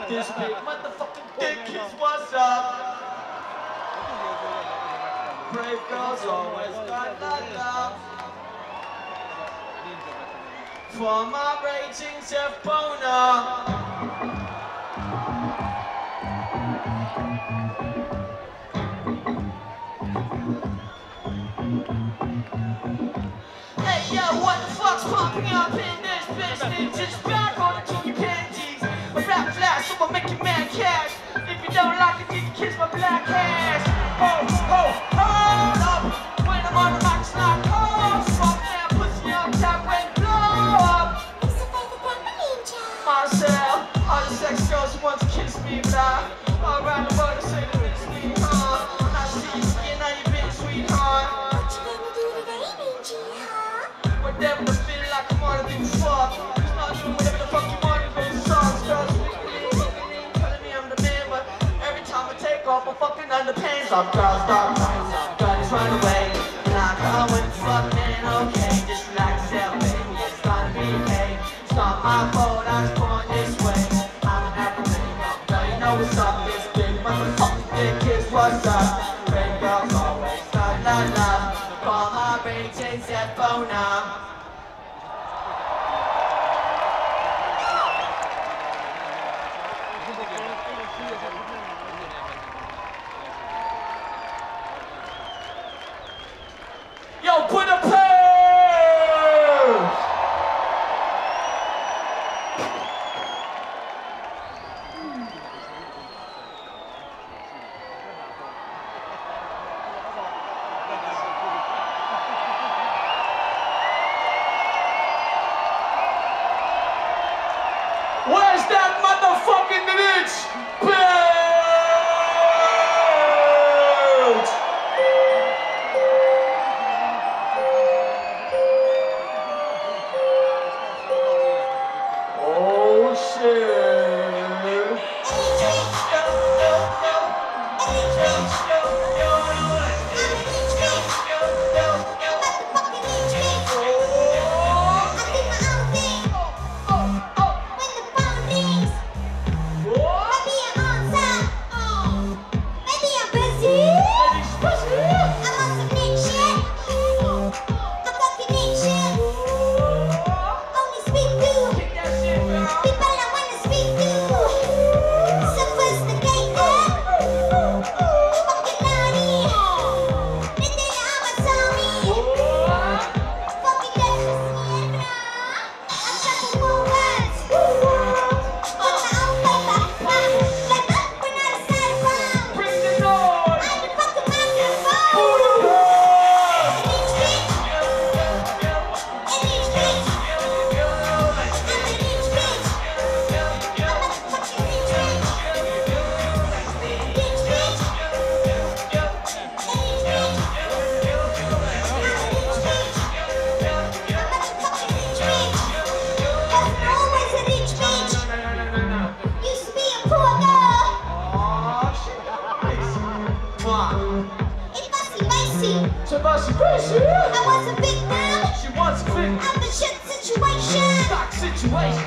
This big motherfucking dick is what's up. Brave girls always got love. For my raging Jeff Boner. Hey yo, what the fuck's popping up in this business? Just back on the junior panties. A rap flash, so I'll make you mad cash. If you don't like it, you can kiss my black ass. Hold up. When I'm on the mic, it's like, oh, fuck that pussy on top when you blow up. Myself, all the sex girls who want to kiss me, blah. All around the world, they say that it's me, huh? I see you again, now you've been sweetheart. Whatever the feel like I wanna do fuck. It's not doing whatever the fuck you want to do. Songs, girls, telling me I'm the man, but every time I take off my fucking underpants, I'm girls, stop crying, guys run away. And I come with the fuck, man, okay, just relax yourself, baby, it's gonna be okay. It's not my fault, I was born this way. I'm an African, girl, you know what's up, this big motherfucking dick is what's up. Great girls always got love. Call my ratings at Bona. Yo, Budapest! Where's that motherfucking bitch? Bitch! Oh shit! I was a big girl. She wants a big. I'm the shit situation. Stock situation.